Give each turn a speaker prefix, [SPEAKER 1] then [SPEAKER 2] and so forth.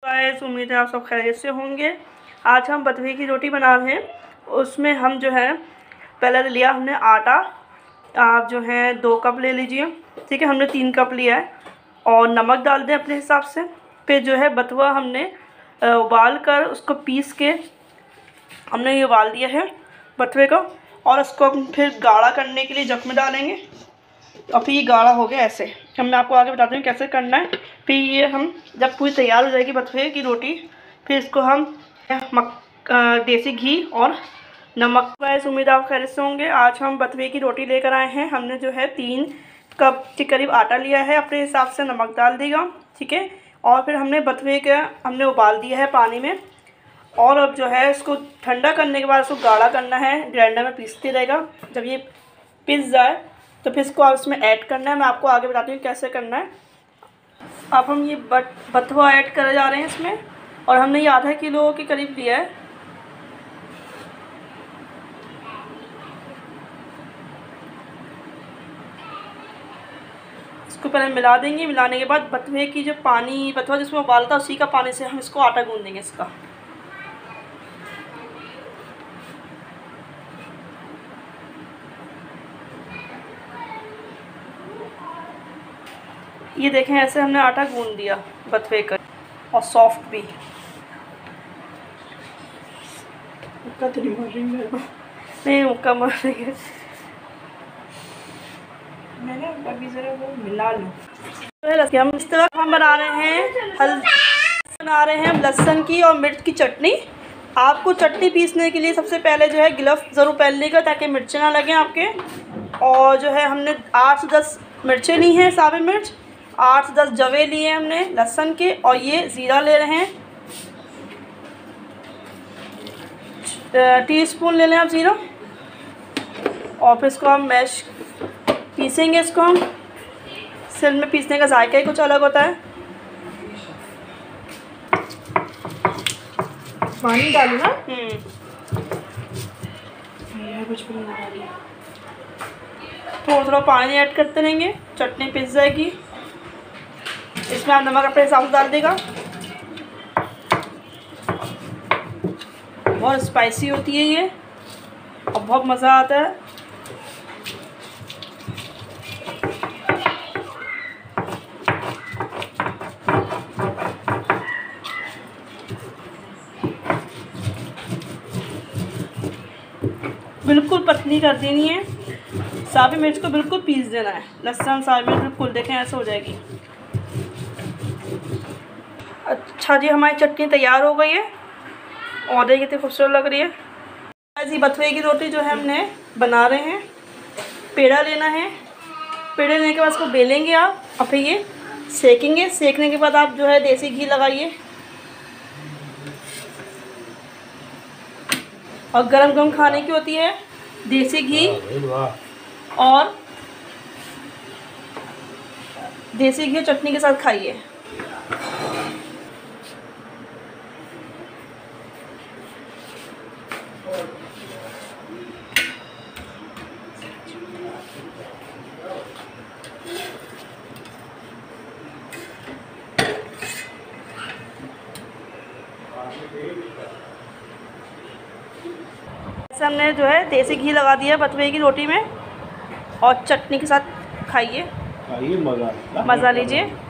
[SPEAKER 1] Guys, उम्मीद है आप सब खैरियत से होंगे। आज हम बथुए की रोटी बना रहे हैं। उसमें हम जो है पहले लिया हमने आटा, आप जो है 2 कप ले लीजिए, ठीक है। हमने 3 कप लिया है और नमक डाल दें अपने हिसाब से। फिर जो है बथुआ हमने उबाल कर उसको पीस के हमने ये उबाल दिया है बथुए को, और उसको हम फिर गाढ़ा करने के लिए जग में डालेंगे। और फिर ये गाढ़ा हो गया ऐसे। हम मैं आपको आगे बताती हूँ कैसे करना है। फिर ये हम जब पूरी तैयार हो जाएगी बथुए की रोटी, फिर इसको हम देसी घी और नमक। वैसे उम्मीद आप खैरियत से होंगे। आज हम बथुए की रोटी लेकर आए हैं। हमने जो है 3 कप के करीब आटा लिया है, अपने हिसाब से नमक डाल देगा, ठीक है। और फिर हमने बथुए के हमने उबाल दिया है पानी में, और अब जो है इसको ठंडा करने के बाद इसको गाढ़ा करना है। ग्राइंडर में पीसते रहेगा। जब ये पिस जाए तो फिर इसको आप इसमें ऐड करना है। मैं आपको आगे बताती हूँ कैसे करना है। अब हम ये बथुआ ऐड करे जा रहे हैं इसमें, और हमने ये आधा किलो के करीब लिया है। इसको पहले मिला देंगे। मिलाने के बाद बथुए की जो पानी बथुआ जिसमें उबालता उसी का पानी से हम इसको आटा गूंद देंगे इसका। ये देखें ऐसे हमने आटा गूंद दिया बथुए का, और सॉफ्ट भी। नहीं मुक्का मार देंगे, मैंने अभी ज़रा वो मिला लूँ। हम इस तरह हम बना रहे हैं लहसुन की और मिर्च की चटनी। आपको चटनी पीसने के लिए सबसे पहले जो है ग्लव्स ज़रूर पहन लेगा ताकि मिर्चें ना लगें आपके। और जो है हमने 8 से 10 मिर्चें ली हैं, साबुत मिर्च, 8 से 10 जवे लिए हैं हमने लहसुन के, और ये ज़ीरा ले रहे हैं, टीस्पून ले लें आप ज़ीरा। और फिर इसको हम मैश पीसेंगे। इसको हम सिल में पीसने का जायका ही कुछ अलग होता है।
[SPEAKER 2] पानी डालू ना?
[SPEAKER 1] थोड़ा थोड़ा पानी ऐड करते रहेंगे, चटनी पिस जाएगी। इसमें आप नमक अपने हिसाब से डाल देगा। बहुत स्पाइसी होती है ये और बहुत मज़ा आता है। बिल्कुल पतली कर देनी है। साबुत मिर्च को बिल्कुल पीस देना है। लहसुन साबुत मिर्च बिल्कुल, देखें ऐसे हो जाएगी। अच्छा जी, हमारी चटनी तैयार हो गई है और देखिए कितनी खूबसूरत लग रही है। ऐसी बथुए की रोटी जो है हमने बना रहे हैं। पेड़ा लेना है। पेड़े लेने के बाद इसको बेलेंगे आप, और फिर ये सेकेंगे। सेकने के बाद आप जो है देसी घी लगाइए, और गरम गरम खाने की होती है देसी घी। और देसी घी चटनी के साथ खाइए। ऐसे हमने जो है देसी घी लगा दिया बथुए की रोटी में, और चटनी के साथ खाइए, मज़ा लीजिए।